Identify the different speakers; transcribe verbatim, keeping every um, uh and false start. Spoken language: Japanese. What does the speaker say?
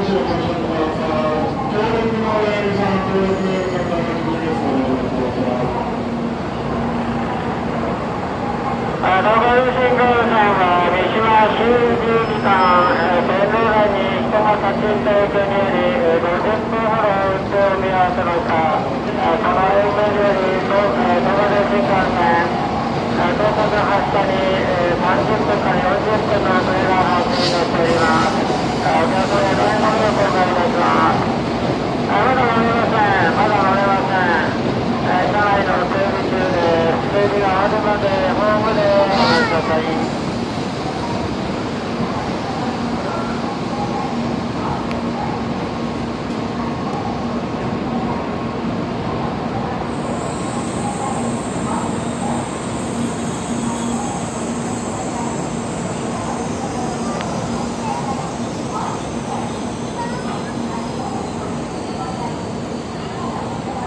Speaker 1: 車内の整備中で、整備が終わるまでホームでお待ちください。